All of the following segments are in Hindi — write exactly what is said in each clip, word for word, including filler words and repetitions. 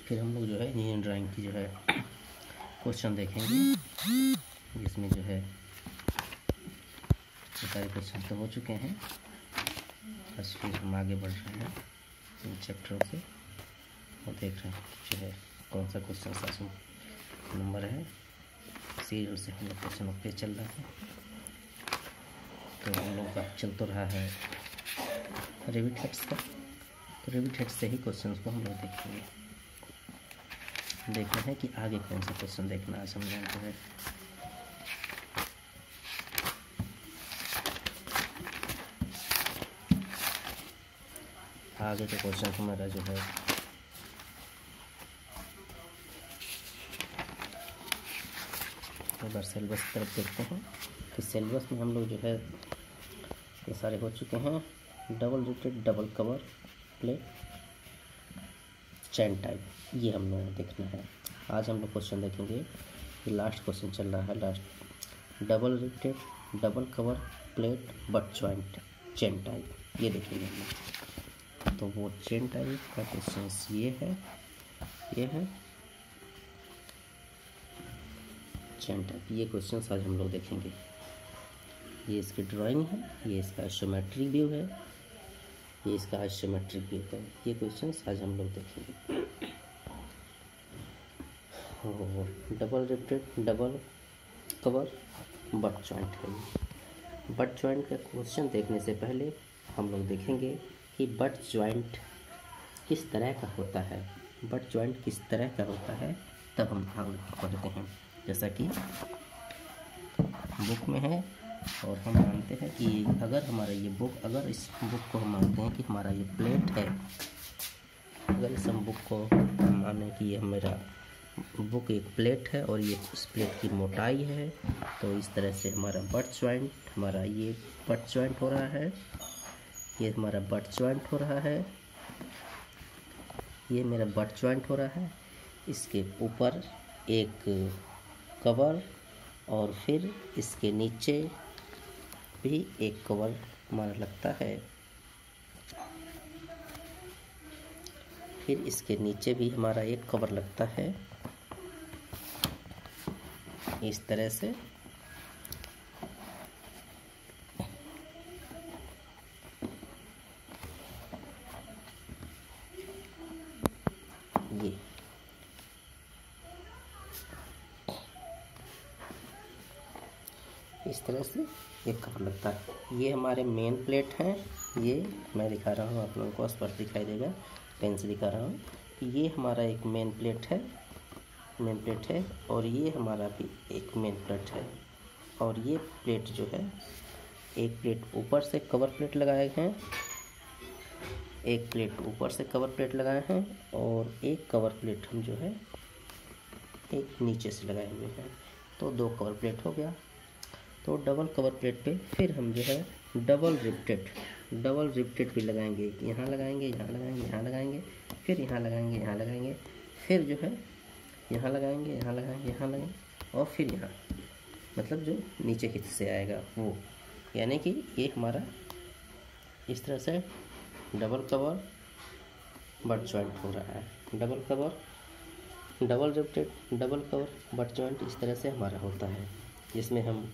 फिर हम लोग जो है इंजीनियरिंग ड्राइंग की जो है क्वेश्चन देखेंगे, जिसमें जो है सारे क्वेश्चन तो हो चुके हैं। बस फिर हम आगे बढ़ रहे हैं इन चैप्टरों से और देख रहे हैं जो है कौन सा क्वेश्चन सा नंबर है। सीरियल से हम लोग क्वेश्चन पे चल रहा है, तो हम लोग का चल तो रहा है रिविट हेड्स का। तो रिविट हेड्स से ही क्वेश्चन को हम लोग देखेंगे, देख रहे हैं कि आगे कौन सा क्वेश्चन देखना है। समझ जो है आगे का क्वेश्चन हमारा जो है एक बार सिलेबस की तरफ देखते हैं कि सिलेबस में हम लोग जो है ये सारे हो चुके हैं। Double repeated, double cover plate, chain type, ये हम लोगों को देखना है। आज हम लोग क्वेश्चन देखेंगे, ये लास्ट क्वेश्चन चल रहा है last. Double repeated, double cover plate butt joint, chain type, ये देखेंगे हम लोग। तो वो चैन टाइप का क्वेश्चन ये है, ये है चैन टाइप। ये क्वेश्चन आज हम लोग देखेंगे। ये इसकी ड्राइंग है, ये इसका आइसोमेट्रिक व्यू है, ये इसका आइसोमेट्रिक व्यू है। ये क्वेश्चन आज हम लोग देखेंगे। Double repeated, double cover butt joint है। बट जॉइंट का क्वेश्चन देखने से पहले हम लोग देखेंगे कि बट जॉइंट किस तरह का होता है। बट जॉइंट किस तरह का होता है तब हम आगे पढ़ते हैं। जैसा कि बुक में है और हम मानते हैं कि अगर हमारा ये बुक, अगर इस बुक को हम मानते हैं कि हमारा ये प्लेट है, अगर इस हम बुक को हम माने कि ये मेरा बुक एक प्लेट है और ये इस प्लेट की मोटाई है, तो इस तरह से हमारा बट जॉइंट, हमारा ये बट जॉइंट हो रहा है, ये हमारा बट जॉइंट हो रहा है, ये मेरा बट जॉइंट हो रहा है। इसके ऊपर एक कवर और फिर इसके नीचे भी एक कवर हमारा लगता है, फिर इसके नीचे भी हमारा एक कवर लगता है। इस तरह से ये इस तरह से एक कवर लगता है। ये हमारे मेन प्लेट हैं, ये मैं दिखा रहा हूँ, आप लोगों को स्पष्ट दिखाई देगा, पेन से दिखा रहा हूँ। ये हमारा एक मेन प्लेट है, मेन प्लेट है, और ये हमारा भी एक मेन प्लेट है। और ये प्लेट जो है, एक प्लेट ऊपर से कवर प्लेट लगाए हैं, एक प्लेट ऊपर से कवर प्लेट लगाए हैं, और एक कवर प्लेट हम जो है एक नीचे से लगाए हुए हैं। तो दो कवर प्लेट हो गया। तो डबल कवर प्लेट पे फिर हम जो है डबल रिपीटेड, डबल रिपीटेड भी लगाएंगे। यहाँ लगाएंगे, यहाँ लगाएंगे, यहाँ लगाएंगे, फिर यहाँ लगाएंगे, यहाँ लगाएंगे, फिर जो है यहाँ लगाएंगे, यहाँ लगाएंगे, यहाँ लगाएंगे, और फिर यहाँ, मतलब जो नीचे की से आएगा वो, यानी कि ये हमारा इस तरह से डबल कवर बट जॉइंट हो रहा है। Double cover, double repeated, double cover butt joint इस तरह से हमारा होता है, जिसमें हम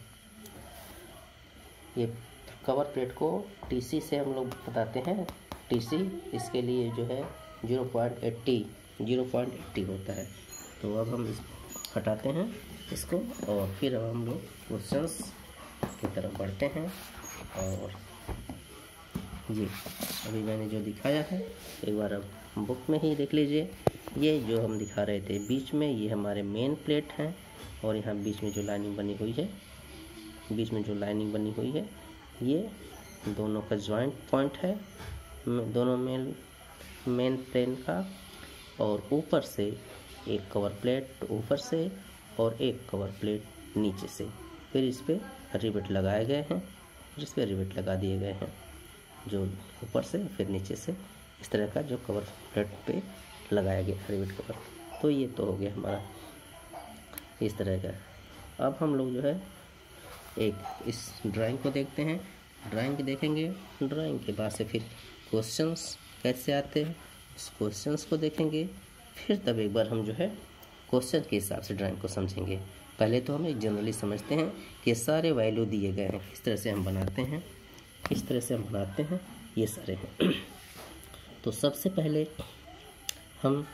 ये कवर प्लेट को टीसी से हम लोग बताते हैं। टीसी इसके लिए जो है zero point eighty, zero point eighty होता है। तो अब हम इस हटाते हैं इसको, और फिर अब हम लोग क्वेश्चंस की तरफ बढ़ते हैं। और जी अभी मैंने जो दिखाया है एक बार अब बुक में ही देख लीजिए। ये जो हम दिखा रहे थे बीच में, ये हमारे मेन प्लेट हैं, और यहाँ बीच में जो लाइनिंग बनी हुई है, बीच में जो लाइनिंग बनी हुई है, ये दोनों का जॉइंट पॉइंट है, दोनों मेन मेन प्लेन का। और ऊपर से एक कवर प्लेट ऊपर से और एक कवर प्लेट नीचे से, फिर इस पे रिवेट लगाए गए हैं, जिस पे रिवेट लगा दिए गए हैं, जो ऊपर से फिर नीचे से, इस तरह का जो कवर प्लेट पे लगाया गया रिवेट कवर। तो ये तो हो गया हमारा इस तरह का। अब हम लोग जो है एक इस ड्राइंग को देखते हैं। ड्राइंग देखेंगे, ड्राइंग के बाद से फिर क्वेश्चंस कैसे आते हैं उस क्वेश्चंस को देखेंगे। फिर तब एक बार हम जो है क्वेश्चन के हिसाब से ड्राइंग को समझेंगे। पहले तो हम एक जनरली समझते हैं कि सारे वैल्यू दिए गए हैं, किस तरह से हम बनाते हैं, किस तरह से हम बनाते हैं, ये सारे हैं। तो सबसे पहले हम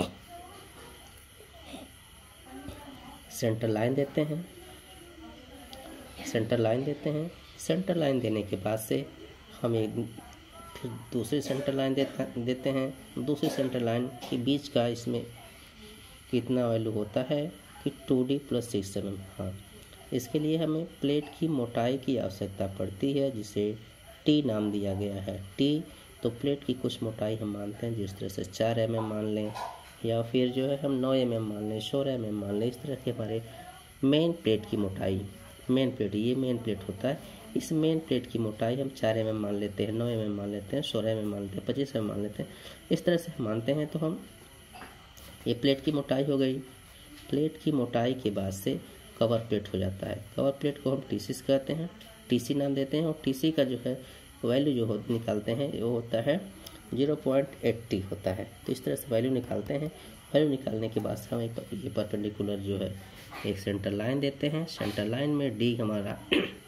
सेंटर लाइन देते हैं, सेंटर लाइन देते हैं। सेंटर लाइन देने के बाद से हम एक फिर दूसरी सेंटर लाइन देता देते हैं। दूसरी सेंटर लाइन के बीच का इसमें कितना वैल्यू होता है कि two D plus six M M. हाँ, इसके लिए हमें प्लेट की मोटाई की आवश्यकता पड़ती है, जिसे टी नाम दिया गया है। टी तो प्लेट की कुछ मोटाई हम मानते हैं, जिस तरह से चार एम एम मान लें, या फिर जो है हम नौ एम एम मान लें, सोलह एम एम मान लें। इस तरह के हमारे मेन प्लेट की मोटाई, मेन प्लेट ये मेन प्लेट होता है, इस मेन प्लेट की मोटाई हम चार एम एम मान लेते हैं, नौ एम एम मान लेते हैं, सोलह एम एम मान लेते हैं, पच्चीस एम एम मान लेते हैं। इस तरह से हम मानते हैं। तो हम ये प्लेट की मोटाई हो गई। प्लेट की मोटाई के बाद से कवर प्लेट हो जाता है। कवर प्लेट को हम टीसी कहते हैं, टीसी नाम देते हैं। और टीसी का जो है वैल्यू जो हो निकालते हैं वो होता है ज़ीरो पॉइंट एट्टी होता है। तो इस तरह से वैल्यू निकालते हैं। वैल्यू निकालने के बाद हम एक ये परपेंडिकुलर जो है एक सेंटर लाइन देते हैं। सेंटर लाइन में डी हमारा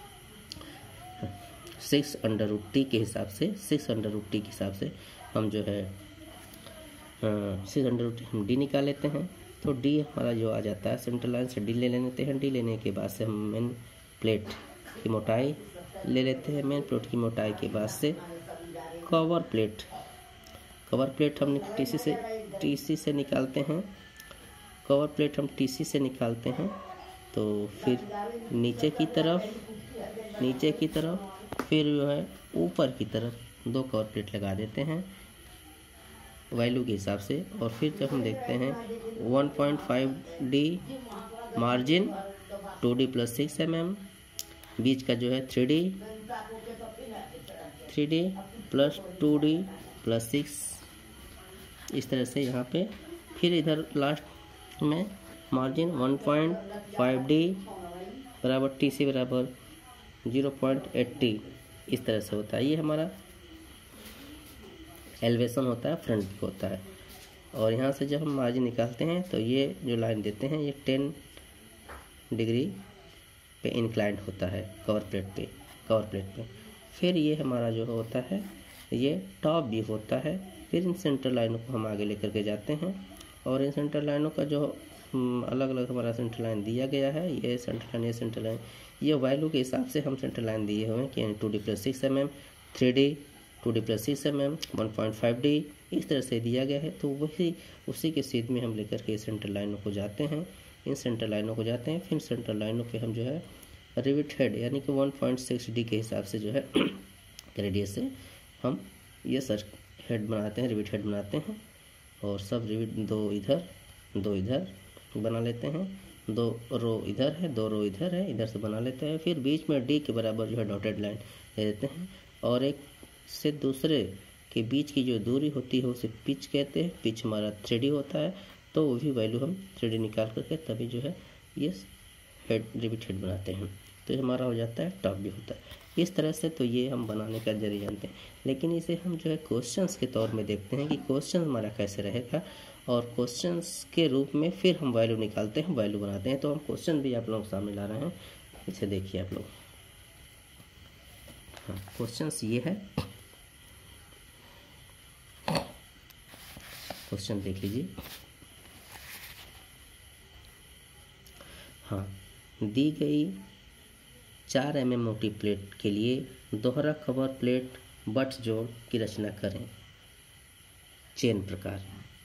सिक्स अंडर रूट टी के हिसाब से सिक्स अंडर रूट टी के हिसाब से हम जो है सिक्स अंडर रूट हम डी निकाल लेते हैं। तो डी हमारा जो आ जाता है, सेंटर लाइन से डी ले लेते हैं। डी लेने के बाद से हम मेन प्लेट की मोटाई ले लेते हैं। मेन प्लेट की मोटाई के बाद से कवर प्लेट कवर प्लेट हम टीसी से टीसी से निकालते हैं। कवर प्लेट हम टीसी से निकालते हैं। तो फिर नीचे की तरफ नीचे की तरफ फिर जो है ऊपर की तरफ दो कवर प्लेट लगा देते हैं वैल्यू के हिसाब से। और फिर जब हम देखते हैं one point five D margin, two D plus six M M, बीच का जो है three D three D plus two D plus six, इस तरह से यहाँ पे। फिर इधर लास्ट में margin one point five D बराबर टी सी बराबर ज़ीरो पॉइंट एट्टी, इस तरह से होता है। ये हमारा एलिवेशन होता है, फ्रंट व्यू होता है। और यहाँ से जब हम मार्जिन निकालते हैं तो ये जो लाइन देते हैं ये टेन डिग्री पे इंक्लाइंड होता है कवर प्लेट पे कवर प्लेट पे। फिर ये हमारा जो होता है ये टॉप व्यू होता है। फिर इन सेंटर लाइनों को हम आगे लेकर के जाते हैं। और इन सेंटर लाइनों का जो अलग अलग हमारा सेंटर लाइन दिया गया है, ये सेंटर लाइन ये सेंटर लाइन ये वैल्यू के हिसाब से हम सेंटर लाइन दिए हुए हैं कि two D plus six M M, three D, two D plus six M M, one point five D, इस तरह से दिया गया है। तो वही उसी के सीध में हम लेकर के सेंटर लाइनों को जाते हैं। इन सेंटर लाइनों को जाते हैं फिर सेंटर लाइनों पे हम जो है रिविट हेड यानी कि वन पॉइंट सिक्स डी के हिसाब से जो है रेडियस से हम ये सर हेड बनाते हैं, रिविट हेड बनाते हैं। और सब रिविट दो इधर दो इधर बना लेते हैं, दो रो इधर है, दो रो इधर है, इधर से बना लेते हैं। फिर बीच में डी के बराबर जो है डॉटेड लाइन दे देते हैं। और एक से दूसरे के बीच की जो दूरी होती है उसे पिच कहते हैं। पिच हमारा थ्री डी होता है। तो वो भी वैल्यू हम थ्री डी निकाल करके तभी जो है ये हेड रिविट हेड बनाते हैं। तो ये हमारा हो जाता है टॉप व्यू होता है। इस तरह से तो ये हम बनाने का जरिए जानते हैं। लेकिन इसे हम जो है क्वेश्चंस के तौर में देखते हैं कि क्वेश्चन हमारा कैसे रहेगा। और क्वेश्चंस के रूप में फिर हम वैल्यू निकालते हैं, वैल्यू बनाते हैं। तो हम क्वेश्चन भी आप लोगों के सामने ला रहे हैं, इसे देखिए आप लोग। हाँ, क्वेश्चंस ये है, क्वेश्चन देख लीजिए। हाँ, दी गई चार एम एम मोटी प्लेट के लिए दोहरा कवर प्लेट बट जोड़ की रचना करें चेन प्रकार।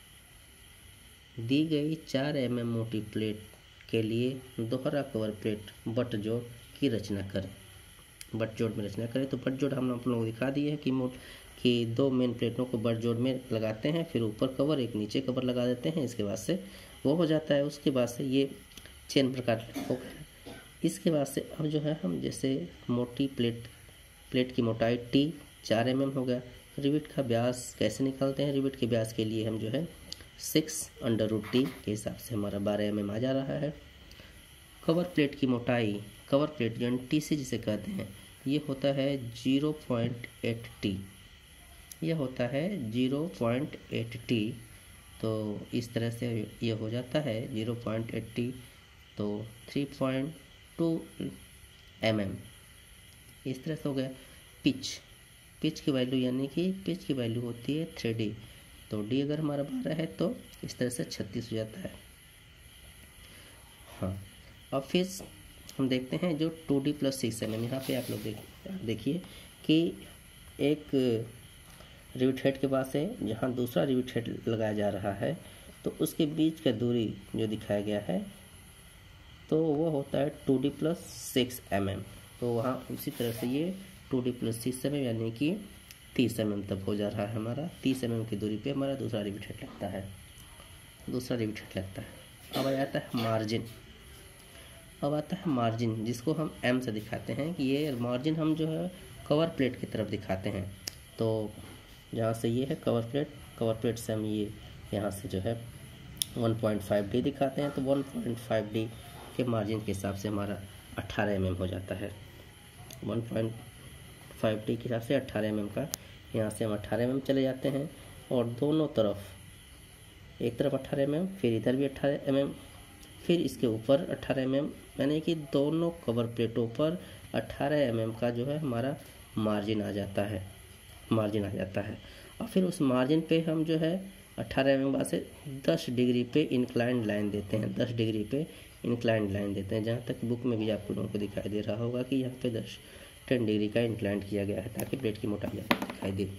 दी गई चार एम एम मोटी प्लेट के लिए दोहरा कवर प्लेट बट जोड़ की रचना करें। बट जोड़ में रचना करें तो बट जोड़ हम आप लोगों को दिखा दिए है कि मोट कि दो मेन प्लेटों को बट जोड़ में लगाते हैं, फिर ऊपर कवर एक नीचे कवर लगा देते हैं। इसके बाद से वो हो जाता है। उसके बाद से ये चेन प्रकार हो गया। इसके बाद से अब जो है हम जैसे मोटी प्लेट प्लेट की मोटाई टी चार एम एम हो गया। रिविट का व्यास कैसे निकालते हैं? रिविट के व्यास के लिए हम जो है सिक्स अंडर रूट टी के हिसाब से हमारा बारह एम एम आ जा रहा है। कवर प्लेट की मोटाई कवर प्लेट जो टी सी जिसे कहते हैं ये होता है जीरो पॉइंट एट टी, यह होता है जीरो पॉइंट एट टी। तो इस तरह से ये हो जाता है ज़ीरो पॉइंट एट्टी, तो three point two M M इस तरह से हो गया। पिच पिच की वैल्यू यानी कि पिच की वैल्यू होती है थ्री डी, तो डी अगर हमारा बारह है तो इस तरह से छत्तीस हो जाता है। हाँ, अब फिर हम देखते हैं जो two D plus six M M, यहाँ पर आप लोग देखिए देखिए कि एक रिवेट हेड के पास है, जहाँ दूसरा रिवेट हेड लगाया जा रहा है तो उसके बीच का दूरी जो दिखाया गया है तो वो होता है two D plus six M M. तो वहाँ उसी तरह से ये two D plus six M M यानी कि तीस एम एम तक हो जा रहा है हमारा। तीस एम एम की दूरी पे हमारा दूसरा रिवेट हेड लगता है दूसरा रिवेट हेड लगता है। अब आ जाता है मार्जिन। अब आता है मार्जिन जिसको हम एम से दिखाते हैं कि ये मार्जिन हम जो है कवर प्लेट की तरफ दिखाते हैं। तो जहाँ से ये है कवर प्लेट, कवर प्लेट से हम ये यहाँ से जो है वन पॉइंट फाइव डी दिखाते हैं, तो वन पॉइंट फाइव डी के मार्जिन के हिसाब से हमारा अट्ठारह एम एम हो जाता है। वन पॉइंट फाइव डी के हिसाब से अट्ठारह एम एम का, यहाँ से हम अट्ठारह एम एम चले जाते हैं और दोनों तरफ, एक तरफ अट्ठारह एम एम, फिर इधर भी अट्ठारह एम एम, फिर इसके ऊपर अट्ठारह एम एम, यानी कि दोनों कवर प्लेटों पर अट्ठारह एम एम का जो है हमारा मार्जिन आ जाता है मार्जिन आ जाता है। और फिर उस मार्जिन पे हम जो है अट्ठारह एम एम से दस डिग्री पे इंक्लाइंड लाइन देते हैं दस डिग्री पे इंक्लाइंड लाइन देते हैं। जहाँ तक बुक में भी आपको लोगों को दिखाई दे रहा होगा कि यहाँ पे दस टेन डिग्री का इंक्लाइंड किया गया है ताकि प्लेट की मोटाई आपको दिखाई दे।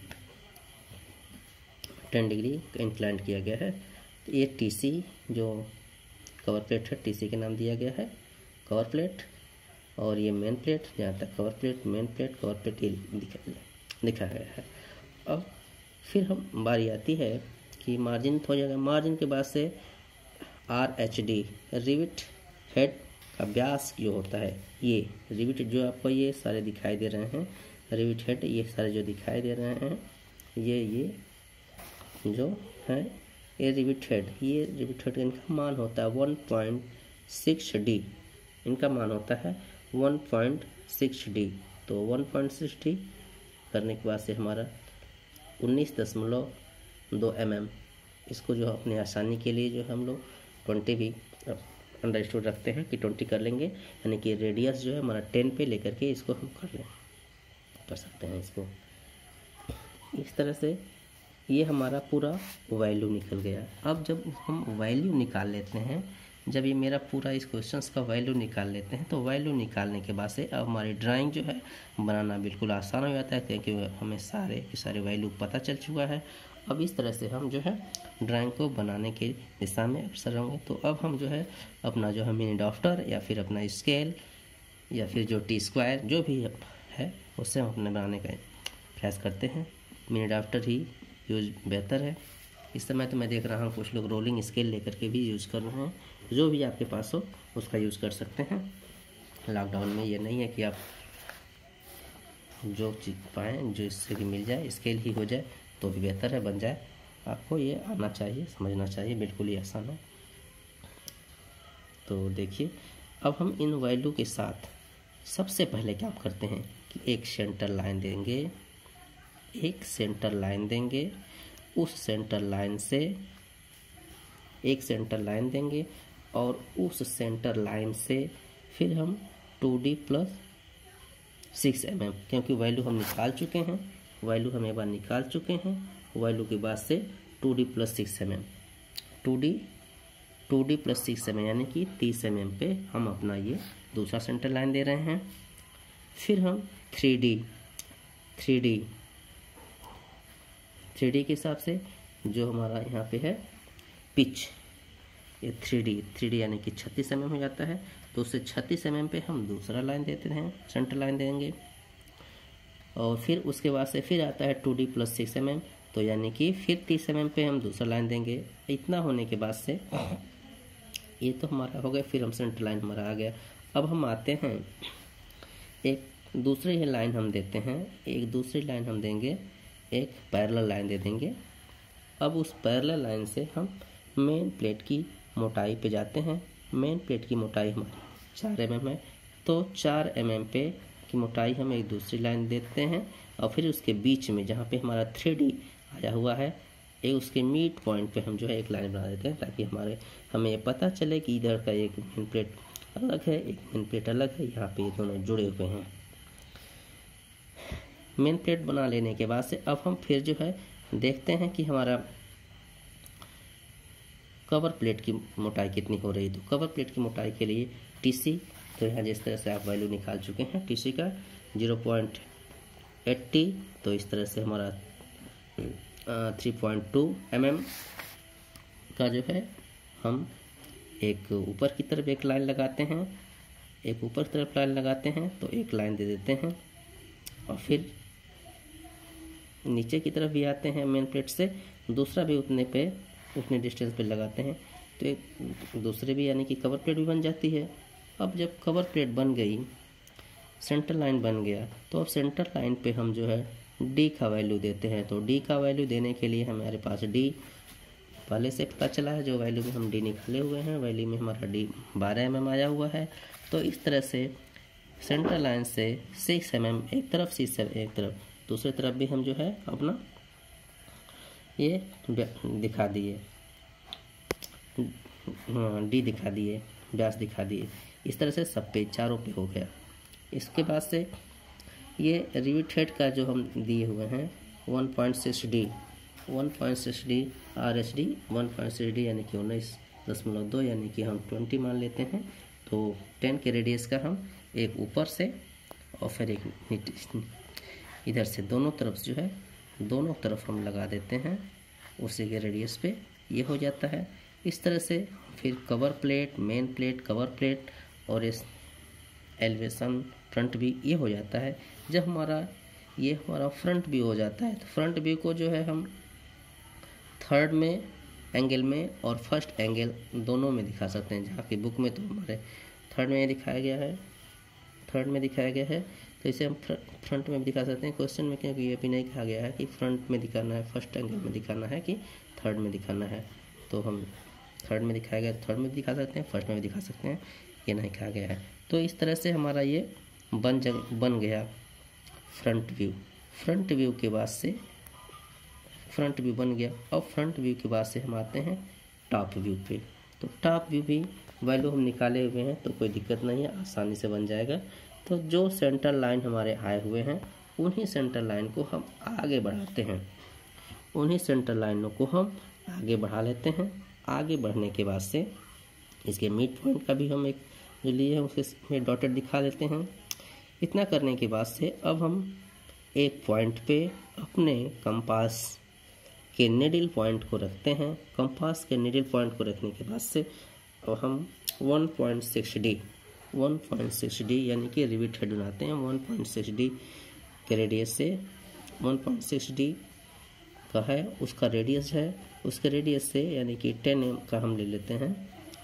टेन डिग्री का इंक्लाइंड किया गया है। तो ये टीसी जो कवर प्लेट है, टीसी के नाम दिया गया है कवर प्लेट, और ये मेन प्लेट, जहाँ तक cover plate main plate cover plate ये दिखा दिखा गया है। अब फिर हम बारी आती है कि मार्जिन हो जाएगा। मार्जिन के बाद से R H D rivet head का व्यास जो होता है, ये रिवेट जो आपको ये सारे दिखाई दे रहे हैं रिवेट हेड, ये सारे जो दिखाई दे रहे हैं ये ये जो है ये रिवेट हेड, ये रिवेट हेड इनका मान होता है वन पॉइंट सिक्स डी, इनका मान होता है वन पॉइंट सिक्स डी। तो वन पॉइंट सिक्स डी करने के बाद से हमारा उन्नीस दशमलव दो एम एम, इसको जो अपनी आसानी के लिए जो हम लोग ट्वेंटी भी अंडरस्टूड रखते हैं कि ट्वेंटी कर लेंगे, यानी कि रेडियस जो है हमारा टेन पे लेकर के इसको हम कर लें कर सकते हैं इसको। इस तरह से ये हमारा पूरा वैल्यू निकल गया। अब जब हम वैल्यू निकाल लेते हैं, जब ये मेरा पूरा इस क्वेश्चंस का वैल्यू निकाल लेते हैं, तो वैल्यू निकालने के बाद से अब हमारी ड्राइंग जो है बनाना बिल्कुल आसान हो जाता है, क्योंकि हमें सारे के सारे वैल्यू पता चल चुका है। अब इस तरह से हम जो है ड्राइंग को बनाने के दिशा में अग्रसर होंगे। तो अब हम जो है अपना जो है मिनी ड्राफ्टर या फिर अपना स्केल या फिर जो टी स्क्वायर जो भी है उससे हम अपने बनाने का प्रयास करते हैं। मिनी ड्राफ्टर ही यूज बेहतर है। इस समय तो मैं देख रहा हूँ कुछ लोग रोलिंग स्केल लेकर के भी यूज़ कर रहे हैं। जो भी आपके पास हो उसका यूज़ कर सकते हैं। लॉकडाउन में ये नहीं है कि आप जो चीज़ पाएँ जो इससे भी मिल जाए, स्केल ही हो जाए तो भी बेहतर है, बन जाए। आपको ये आना चाहिए, समझना चाहिए, बिल्कुल ही आसान है। तो देखिए अब हम इन वैल्यू के साथ सबसे पहले क्या करते हैं कि एक सेंटर लाइन देंगे एक सेंटर लाइन देंगे उस सेंटर लाइन से एक सेंटर लाइन देंगे और उस सेंटर लाइन से फिर हम two D plus six M M, क्योंकि वैल्यू हम निकाल चुके हैं वैल्यू हम एक बार निकाल चुके हैं वैल्यू के बाद से two D plus six M M two D two D plus six M M यानी कि तीस एम एम पे हम अपना ये दूसरा सेंटर लाइन दे रहे हैं। फिर हम three D three D three D के हिसाब से जो हमारा यहाँ पे है पिच, ये थ्री डी थ्री डी यानी कि छत्तीस एम एम हो जाता है। तो उससे छत्तीस एम एम पे हम दूसरा लाइन देते हैं, सेंटर लाइन देंगे। और फिर उसके बाद से फिर आता है two D plus six M M, तो यानी कि फिर तीस एम एम पे हम दूसरा लाइन देंगे। इतना होने के बाद से ये तो हमारा हो गया, फिर हम सेंटर लाइन हमारा आ गया। अब हम आते हैं एक दूसरी ही लाइन हम देते हैं, एक दूसरी लाइन हम देंगे, एक पैरेलल लाइन दे देंगे। अब उस पैरेलल लाइन से हम मेन प्लेट की मोटाई पे जाते हैं। मेन प्लेट की मोटाई हमारी चार एम एम है, तो चार एम एम पे की मोटाई हम एक दूसरी लाइन देते हैं। और फिर उसके बीच में जहाँ पे हमारा थ्री डी आया हुआ है एक उसके मिड पॉइंट पे हम जो है एक लाइन बना देते हैं, ताकि हमारे हमें ये पता चले कि इधर का एक मेन प्लेट अलग है, एक मेन प्लेट अलग है, यहाँ पे ये दोनों जुड़े हुए हैं। मेन प्लेट बना लेने के बाद से अब हम फिर जो है देखते हैं कि हमारा कवर प्लेट की मोटाई कितनी हो रही है। तो कवर प्लेट की मोटाई के लिए टीसी, तो यहाँ जिस तरह से आप वैल्यू निकाल चुके हैं टीसी का ज़ीरो पॉइंट एट्टी, तो इस तरह से हमारा three point two M M का जो है हम एक ऊपर की तरफ एक लाइन लगाते हैं, एक ऊपर की तरफ लाइन लगाते हैं, तो एक लाइन दे देते हैं और फिर नीचे की तरफ भी आते हैं मेन प्लेट से, दूसरा भी उतने पे उतने डिस्टेंस पे लगाते हैं, तो एक दूसरे भी यानी कि कवर प्लेट भी बन जाती है। अब जब कवर प्लेट बन गई, सेंटर लाइन बन गया, तो अब सेंटर लाइन पे हम जो है डी का वैल्यू देते हैं। तो डी का वैल्यू देने के लिए हमारे पास डी पहले से पता चला है, जो वैल्यू में हम डी निकाले हुए हैं, वैल्यू में हमारा डी बारह एम एम आया हुआ है। तो इस तरह से सेंटर लाइन से सिक्स एम एम एक तरफ, सिक्स एक तरफ, दूसरी तरफ भी हम जो है अपना ये दिखा दिए, डी दिखा दिए, व्यास दिखा दिए। इस तरह से सब पे चारों पे हो गया। इसके बाद से ये रिवेट हेड का जो हम दिए हुए हैं one point six D, one point six D R H D, one point six D यानी कि उन्नीस दशमलव दो यानी कि हम ट्वेंटी मान लेते हैं। तो टेन के रेडियस का हम एक ऊपर से और फिर एक इधर से दोनों तरफ जो है दोनों तरफ हम लगा देते हैं उसी के रेडियस पे, ये हो जाता है। इस तरह से फिर cover plate, main plate, cover plate और इस एलिवेशन फ्रंट व्यू ये हो जाता है। जब हमारा ये हमारा फ्रंट व्यू हो जाता है, तो फ्रंट व्यू को जो है हम थर्ड में एंगल में और फर्स्ट एंगल दोनों में दिखा सकते हैं। जहाँ की बुक में तो हमारे थर्ड में दिखाया गया है, थर्ड में दिखाया गया है, तो इसे हम फ्रंट में भी दिखा सकते हैं। क्वेश्चन में क्योंकि ये भी नहीं कहा गया है कि फ्रंट में दिखाना है, फर्स्ट एंगल में दिखाना है कि थर्ड में दिखाना है, तो हम थर्ड में दिखाया गया थर्ड में भी दिखा सकते हैं, फर्स्ट में भी दिखा सकते हैं, ये नहीं कहा गया है। तो इस तरह से हमारा ये बन जग बन गया फ्रंट व्यू। फ्रंट व्यू के बाद से फ्रंट व्यू बन गया। अब फ्रंट व्यू के बाद से हम आते हैं टॉप व्यू पे। तो टॉप व्यू भी वैल्यू हम निकाले हुए हैं, तो कोई दिक्कत नहीं है, आसानी से बन जाएगा। तो जो सेंटर लाइन हमारे आए हुए हैं उन्हीं सेंटर लाइन को हम आगे बढ़ाते हैं, उन्हीं सेंटर लाइनों को हम आगे बढ़ा लेते हैं। आगे बढ़ने के बाद से इसके मिड पॉइंट का भी हम एक जो लिए हैं उसके डॉटेड दिखा देते हैं। इतना करने के बाद से अब हम एक पॉइंट पे अपने कंपास के निडल पॉइंट को रखते हैं। कंपास के निडल पॉइंट को रखने के बाद से अब हम one point six D one point six D यानी कि रिवेट हेड बनाते हैं। वन पॉइंट सिक्स डी के रेडियस से वन पॉइंट सिक्स डी का है, उसका रेडियस है, उसके रेडियस से यानी कि टेन एम का हम ले लेते हैं।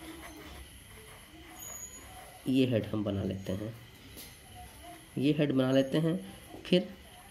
ये हेड हम बना लेते हैं, ये हेड बना लेते हैं। फिर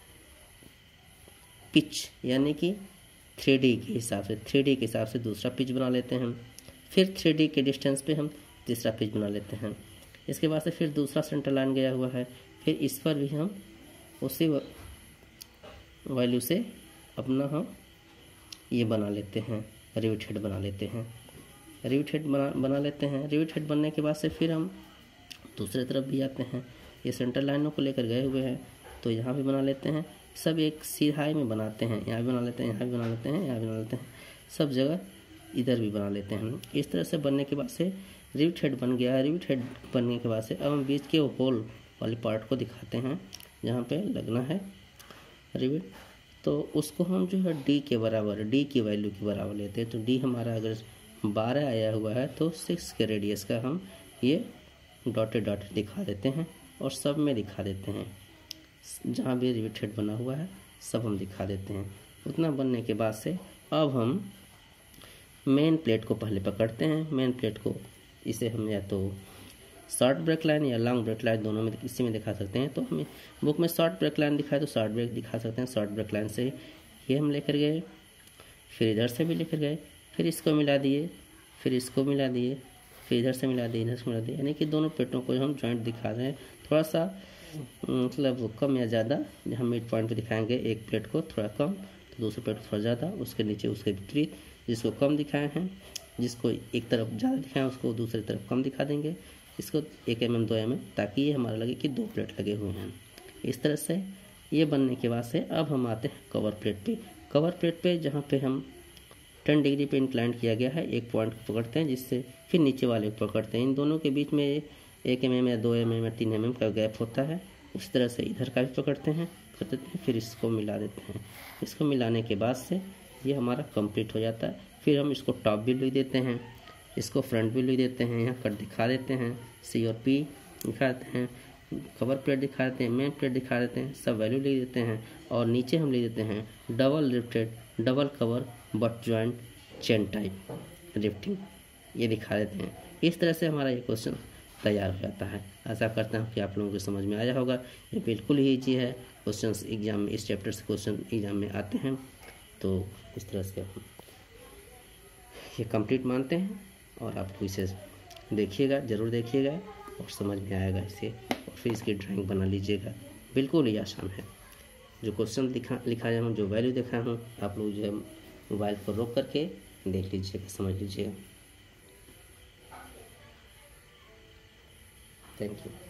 पिच यानी कि थ्री डी के हिसाब से थ्री डी के हिसाब से दूसरा पिच बना लेते हैं। फिर थ्री डी के डिस्टेंस पे हम तीसरा पिच बना लेते हैं। इसके बाद से फिर दूसरा सेंटर लाइन गया हुआ है, फिर इस पर भी हम उसी वैल्यू से अपना हम ये बना लेते हैं, रिवेट हेड बना लेते हैं। रिवेट हेड बना बना लेते हैं। रिवेट हेड बनने के बाद से फिर हम दूसरे तरफ भी आते हैं। ये सेंटर लाइनों को लेकर गए हुए हैं, तो यहाँ भी बना लेते हैं। सब एक सीधाई में बनाते हैं, यहाँ भी बना लेते हैं, यहाँ भी बना लेते हैं, यहाँ भी बना लेते हैं, सब जगह इधर भी बना लेते हैं। इस तरह से बनने के बाद से रिवेट हेड बन गया है। रिवेट हेड बनने के बाद से अब हम बीच के होल वाले पार्ट को दिखाते हैं जहाँ पे लगना है रिवेट। तो उसको हम जो है डी के बराबर, डी की वैल्यू के बराबर लेते हैं। तो डी हमारा अगर बारह आया हुआ है तो सिक्स के रेडियस का हम ये डॉटेड डॉटेड दिखा देते हैं और सब में दिखा देते हैं। जहाँ भी रिवेट हेड बना हुआ है सब हम दिखा देते हैं। उतना बनने के बाद से अब हम मेन प्लेट को पहले पकड़ते हैं। मेन प्लेट को इसे हम या तो शॉर्ट ब्रेक लाइन या लॉन्ग ब्रेक लाइन दोनों में इसी में दिखा सकते हैं। तो हमें बुक में शॉर्ट ब्रेक लाइन दिखाए तो शॉर्ट ब्रेक दिखा सकते हैं। शॉर्ट ब्रेक लाइन से ये हम लेकर गए, फिर इधर से भी लेकर गए, फिर इसको मिला दिए, फिर इसको मिला दिए, फिर इधर से मिला दिए, इधर से मिला दिए, यानी कि दोनों प्लेटों को हम जॉइंट दिखा रहे हैं। थोड़ा सा मतलब कम या ज़्यादा, जहाँ मिड पॉइंट पे दिखाएंगे एक प्लेट को थोड़ा कम, दूसरे प्लेट थोड़ा ज़्यादा, उसके नीचे उसके विपरीत, जिसको कम दिखाए हैं, जिसको एक तरफ ज़्यादा दिखाएं उसको दूसरी तरफ कम दिखा देंगे, इसको एक एम एम दो एम एम, ताकि ये हमारा लगे कि दो प्लेट लगे हुए हैं। इस तरह से ये बनने के बाद से अब हम आते हैं कवर प्लेट पे। कवर प्लेट पे जहाँ पे हम टेन डिग्री पे इंक्लाइन किया गया है, एक पॉइंट पकड़ते हैं, जिससे फिर नीचे वाले को पकड़ते हैं। इन दोनों के बीच में एक एम एम या दो एम एम या तीन एम एम का गैप होता है। उस तरह से इधर का भी पकड़ते हैं, कर देते हैं, फिर इसको मिला देते हैं। इसको मिलाने के बाद से ये हमारा कंप्लीट हो जाता है। फिर हम इसको टॉप व्यू लिख देते हैं, इसको फ्रंट व्यू लिख देते हैं, यहाँ कट दिखा देते हैं, सी और पी दिखा देते हैं, कवर प्लेट दिखा देते हैं, मेन प्लेट दिखा देते हैं, सब वैल्यू लिख देते हैं, और नीचे हम लिख देते हैं double riveted double cover butt joint chain type riveting, ये दिखा देते हैं। इस तरह से हमारा ये क्वेश्चन तैयार हो जाता है। आशा करता हूँ कि आप लोगों को समझ में आया होगा। ये बिल्कुल ही ईजी है। क्वेश्चन एग्जाम में, इस चैप्टर से क्वेश्चन एग्जाम में आते हैं, तो इस तरह से हम ये कंप्लीट मानते हैं। और आप इसे देखिएगा, ज़रूर देखिएगा, और समझ में आएगा इसे, और फिर इसकी ड्राइंग बना लीजिएगा। बिल्कुल ही आसान है। जो क्वेश्चन लिखा लिखा है, जो वैल्यू देखा हूँ, आप लोग जो है मोबाइल पर रोक करके देख लीजिएगा, समझ लीजिएगा। Thank you.